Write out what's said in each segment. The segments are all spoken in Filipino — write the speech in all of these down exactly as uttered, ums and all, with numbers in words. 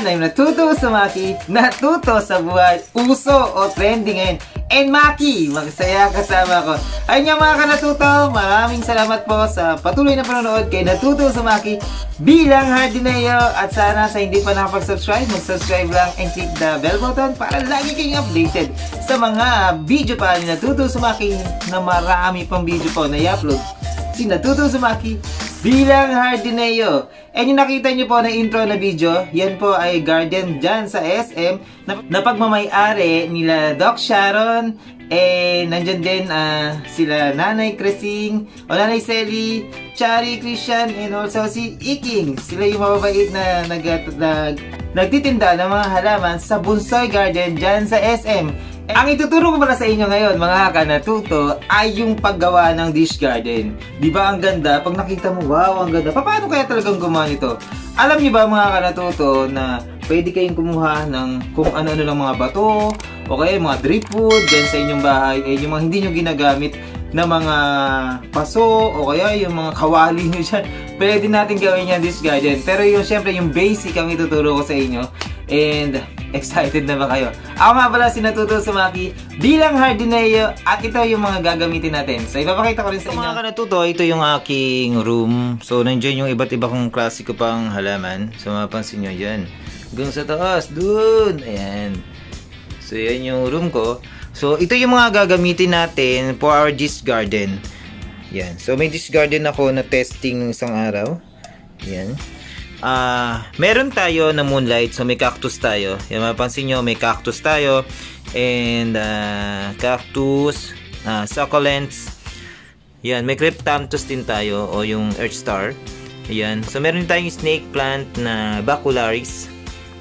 I'm natuto sa Maki, natuto sa buhay, uso o trending ngayon. And Maki, magsaya kasama ko. Ayun nga mga kanatuto, maraming salamat po sa patuloy na panonood kay Natuto sa Maki bilang Hardineo. At sana sa hindi pa nakapag-subscribe, mag-subscribe lang and click the bell button para lagi kayong updated sa mga video pa ni Natuto sa Maki na marami pang video po na i-upload si Natuto sa Maki bilang Hardineo. And yung nakita nyo po na intro na video, yan po ay garden dyan sa S M na, na pagmamayari nila Doc Sharon. Eh, nandyan din uh, sila Nanay Cresing o Nanay Selly, Chari Christian, and also si Iking. Sila yung mababait na nag, nag, nagtitinda ng mga halaman sa Bunsoy Garden dyan sa S M. Ang ituturo ko para sa inyo ngayon, mga kanatuto, ay yung paggawa ng dish garden. Di ba ang ganda? Pag nakita mo, wow, ang ganda. Paano kaya talagang gumawa nito? Alam niyo ba mga kanatuto na pwede kayong kumuha ng kung ano-ano lang mga bato o kaya mga driftwood dyan sa inyong bahay, eh, yung mga hindi nyo ginagamit na mga paso o kaya yung mga kawali nyo dyan. Pwede natin gawin yan dish garden. Pero yung syempre yung basic ang ituturo ko sa inyo. And excited na ba kayo? Ako nga pala si Natuto sa Maki bilang Hardineo at ito yung mga gagamitin natin. So ipapakita ko rin sa inyo. Mga kanatuto, ito yung aking room. So nandiyan yung iba't iba kong klasiko pang halaman. So mapansin nyo yan. Hanggang sa taas, dun. Ayan. So yan yung room ko. So ito yung mga gagamitin natin for our dish garden. Yan. So may dish garden ako na testing ng isang araw. Yan. Ah, uh, meron tayo na moonlight, so may cactus tayo. Yan, mapansin nyo, may cactus tayo. And uh, cactus, uh, succulents. Yan, may cryptanthus din tayo o yung earth star. Yan. So meron tayong snake plant na bacularis.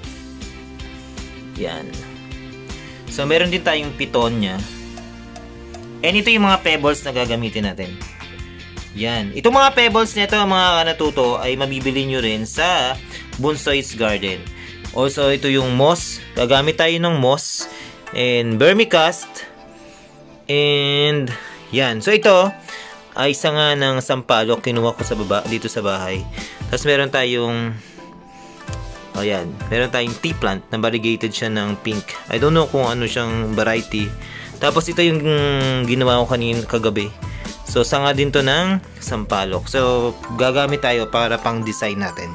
Yan. So meron din tayong pitonia. And ito yung mga pebbles na gagamitin natin. Yan. Itong mga pebbles nito, mga kanatuto, ay mabibili nyo rin sa Bunsoy's Garden. Also, ito yung moss. Gagamit tayo ng moss. And vermicast. And yan. So, ito ay isa nga ng sampalok. Kinuha ko sa baba, dito sa bahay. Tapos, meron tayong oh, yan. Meron tayong tea plant na variegated siya ng pink. I don't know kung ano siyang variety. Tapos, ito yung ginawa ko kanina kagabi. So, sanga din to ng sampalok. So, gagamit tayo para pang design natin.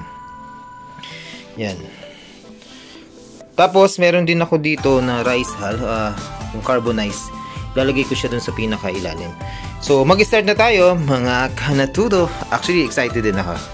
Yan. Tapos, meron din ako dito na rice hull, uh, yung carbonized. Lalagay ko siya dun sa pinakailalim. So, mag-start na tayo, mga kanatuto. Actually, excited din ako.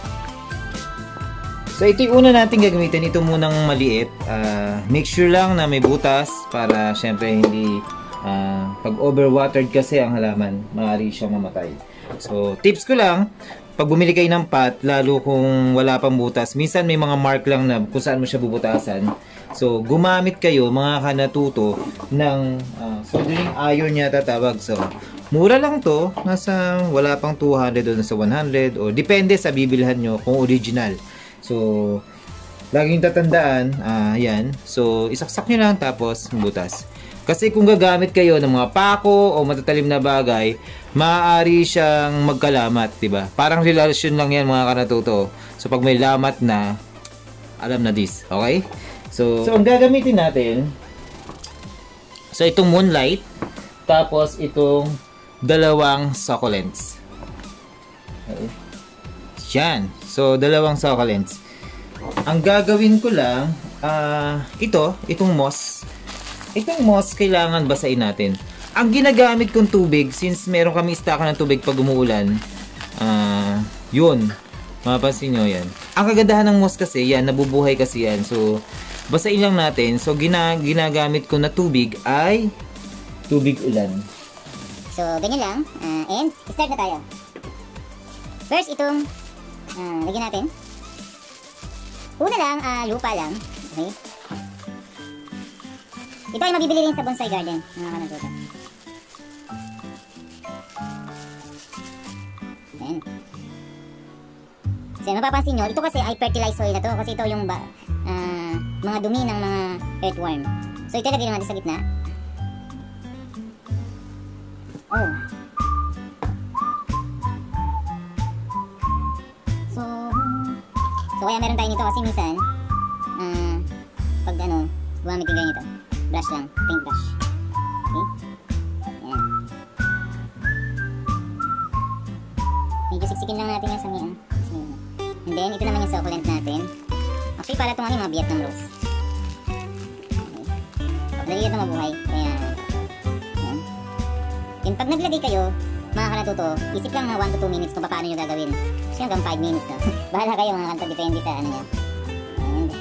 So, ito yung una natin gagamitin. Ito munang maliit. Uh, make sure lang na may butas para syempre hindi... Uh, pag overwatered kasi ang halaman, maaari siyang mamatay. So, tips ko lang, pag bumili kayo ng pot, lalo kung wala pang butas, minsan may mga mark lang na kung saan mo siya bubutasan. So, gumamit kayo, mga kanatuto, ng uh, soldering iron niya tatawag. So, mura lang to, nasa wala pang two hundred o nasa one hundred, o depende sa bibilhan nyo kung original. So, laging tatandaan, uh, yan. So, isaksak nyo lang tapos butas. Kasi kung gagamit kayo ng mga pako o matatalim na bagay, maaari siyang magkalamat, diba? Parang relasyon lang yan, mga kanatuto. So, pag may lamat na, alam na this, okay? So, so ang gagamitin natin, so itong moonlight, tapos itong dalawang succulents. Okay. Yan. So, dalawang succulents. Ang gagawin ko lang, uh, ito, itong moss. Itong moss, kailangan basain natin. Ang ginagamit kong tubig, since meron kami stock ng tubig pag umuulan, uh, yun. Mapapansin nyo yan. Ang kagandahan ng moss kasi, yan, nabubuhay kasi yan. So, basain lang natin. So, gina ginagamit ko na tubig ay tubig ulan. So, ganyan lang. Uh, and, start na tayo. First, itong, uh, lagyan natin. Una lang, uh, lupa lang. Okay. Ito ay mabibili rin sa bonsai garden, mga kanatuto. Ayan. So, mapapansin nyo, ito kasi ay fertilized soil na to kasi ito yung ba, uh, mga dumi ng mga earthworm. So, ito lagay natin sa gitna. Oh. So, so kaya meron tayo nito kasi minsan, uh, gumamit din ganito. Brush lang, paint brush. Okay? Ayan. Medyo siksikin lang natin yung samian. And then, ito naman yung succulent natin. Actually, para itong ano yung mga Vietnam rose. Okay. Dali ito mabuhay. Kaya, ayan. Yun, pag naglagay kayo, mga kanatuto, isip lang mga one to two minutes kung paano nyo gagawin. Kasi hanggang five minutes na. Bahala kayo mga kanto, depende sa ano nyo. And,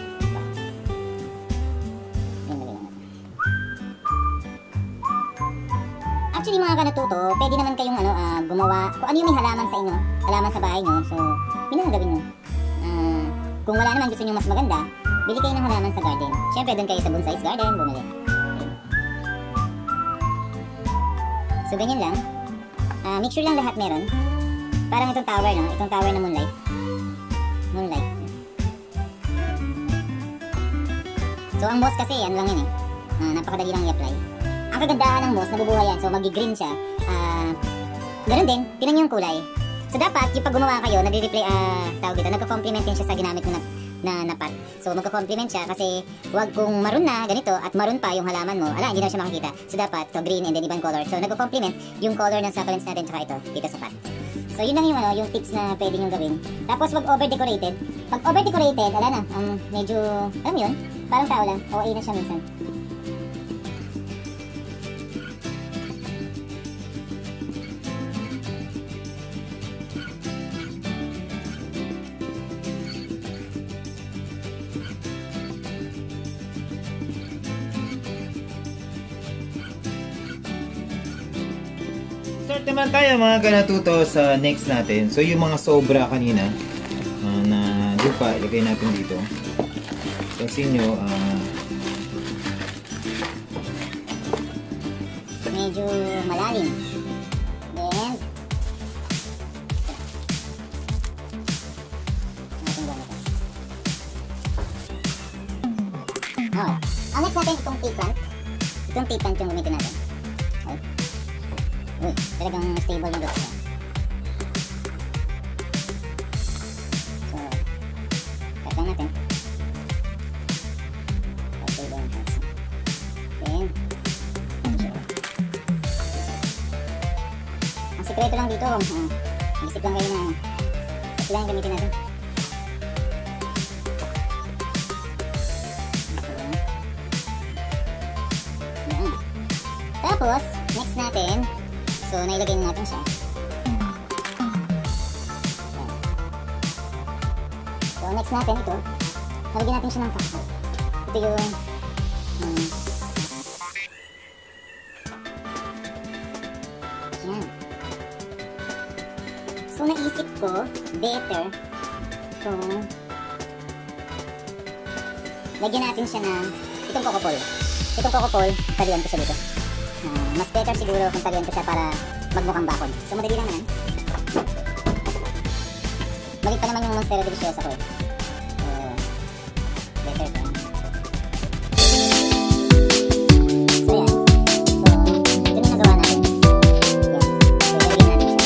actually mga kanatuto, pwede naman kayong ano, uh, gumawa, kung ano yung may halaman sa inyo, halaman sa bahay nyo, so, yun ang gawin nyo. Uh, kung wala naman gusto nyo mas maganda, bili kayo ng halaman sa garden. Siyempre, doon kayo sa bonsai's garden, bumili. Okay. So, ganyan lang. Uh, make sure lang lahat meron. Parang itong tower, no? Itong tower na moonlight. Moonlight. So, ang moss kasi, ano lang yun eh. Uh, napakadali lang i-apply. Ang kagandahan ng moss, nabubuhay yan. So, magi-green siya. Uh, Ganun din, tinan niyo yung kulay. So, dapat, yung pag gumawa kayo, nagre-replay, uh, tawag dito, nagka-complement din siya sa ginamit ko na, na, na pot. So, magka-complement siya kasi wag kung maroon na, ganito, at maroon pa yung halaman mo, ala, hindi na siya makikita. So, dapat, to green and then ibang color. So, nagka-complement yung color ng succulents natin tsaka ito, dito sa pot. So, yun lang yung, ano, yung tips na pwede nyo gawin. Tapos, wag over-decorated. Pag over-decorated, ala na, um, medyo, alam mo yun, parang tao lang, O A na siya minsan. Start naman tayo mga kanatuto sa next natin. So yung mga sobra kanina uh, na lupa, ilagay natin dito. Pansin nyo, uh, medyo malalim. Then, okay. Ang next natin itong tea plant. Itong tea plant yung gamitin natin. Okay. Uy, talagang stable na dito. So, cut lang natin. Okay, then, then, ang sikreto lang dito, uh, isip lang kayo na ito lang yung gamitin natin. Yan. Tapos, next natin, so, nailagay na natin siya. So, next natin ito. Nalagyan natin siya ng kakao. Ito yung um, yan. So, naisip ko better kung lagyan natin siya ng itong kokopol. Itong kokopol, talian ko siya dito. Uh, mas better siguro kung talian ko siya para magmukhang bakod. So, madali lang naman. Balik pa naman yung Monstera Deliciosa ko. So, better ko. So, yan. So, ito yung nagawa natin. Yan. So, lagyan natin siya.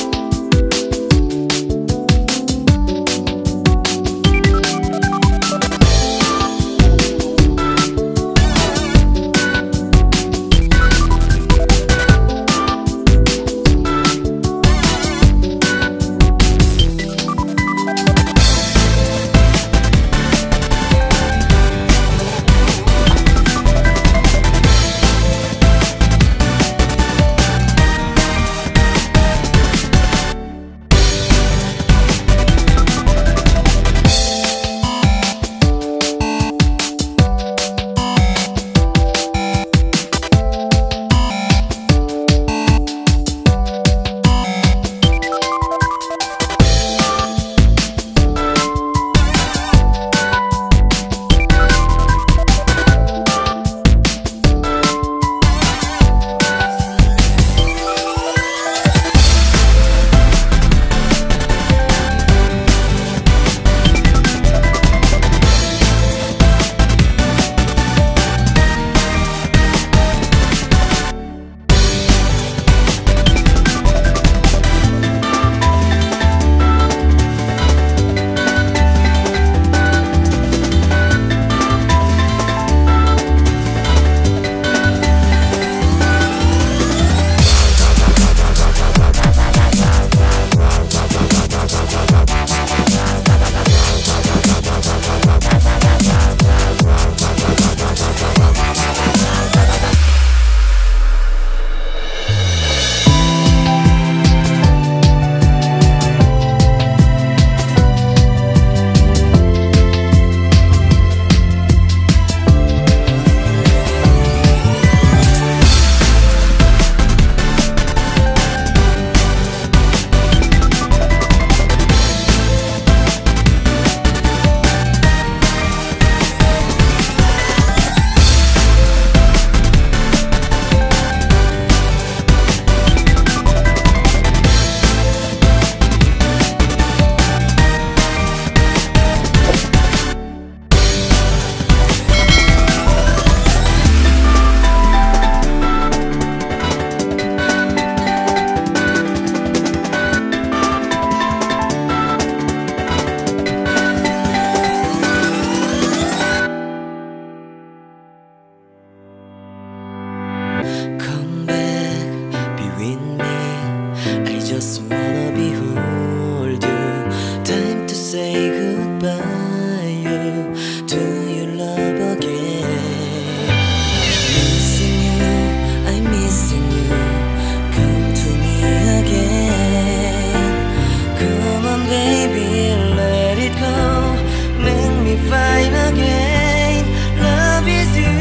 just wanna behold you. Time to say goodbye. You, do you love again? Missing you, I'm missing you. Come to me again. Come on, baby, let it go. Make me fine again. Love is you.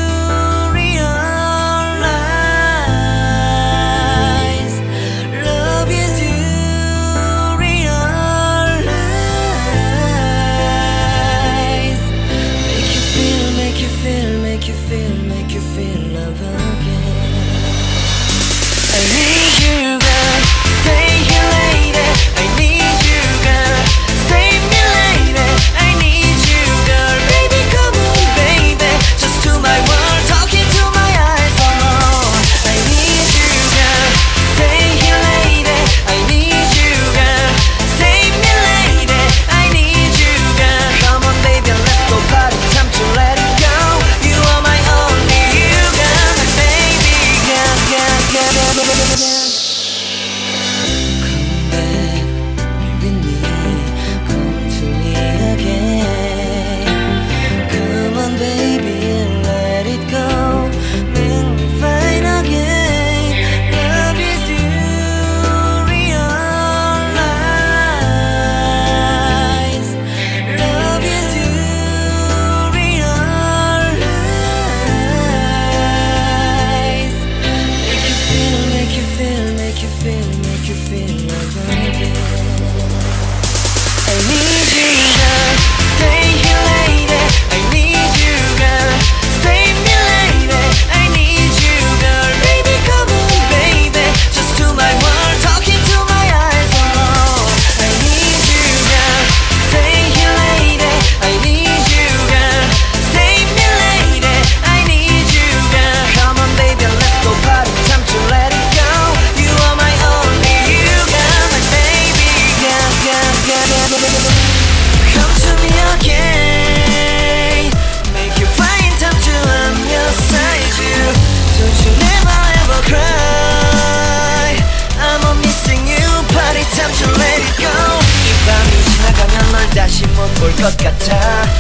다시 못 볼 것 같아.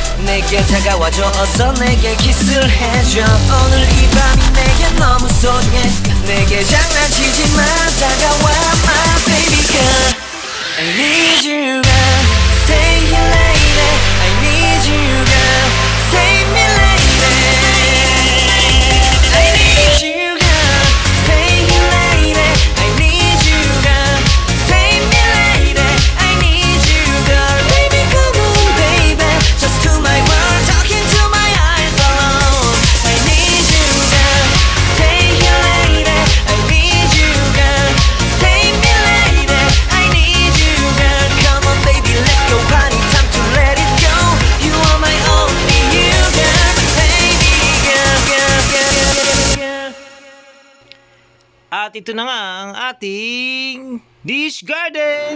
내게 다가와줘. 어서 내게 키스를 해줘. 오늘 이 밤이 내게 너무 소중해. 내게 장난치지 마. 다가와 my baby girl. I need you girl. Stay here lady. I need you girl. Save me lady. I need you girl. Stay here lady. I need you girl. Save me lady. I need you girl. Baby come on baby. Just to my world. Talking to my eyes alone. I need you girl. Stay here lady. I need you girl. Save me lady. I need you girl. Come on baby let's go party. Time to let it go. You are my only you girl. Baby girl, girl, girl, girl, girl. At ito na nga ang ating Dish Garden.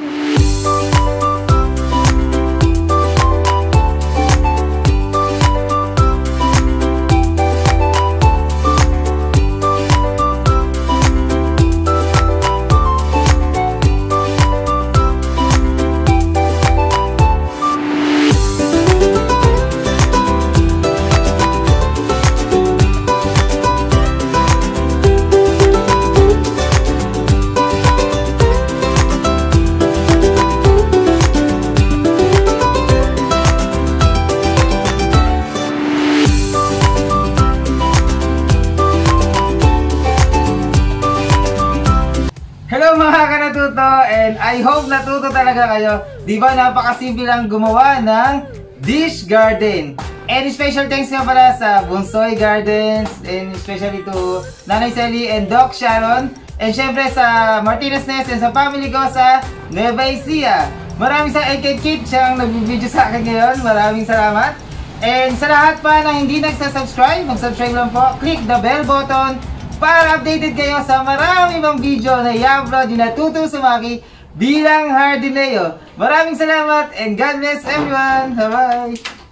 Hello mga kanatuto, and I hope natuto talaga kayo. Di ba napakasimple lang gumawa ng Dish Garden. And special thanks nga pala sa Bonsoy Gardens, and especially to Nanay Sally and Doc Sharon, and syempre sa Martinez Nest and sa family ko sa Nueva Ecija. Maraming sa and kay Kate siyang nag-video sa akin ngayon. Maraming salamat. And sa lahat pa na hindi nagsa-subscribe, mag-subscribe lang po. Click the bell button para updated kayo sa marami pang video na i-upload ni Natuto Sumaki bilang Hardineo. Maraming salamat and God bless everyone. Bye-bye!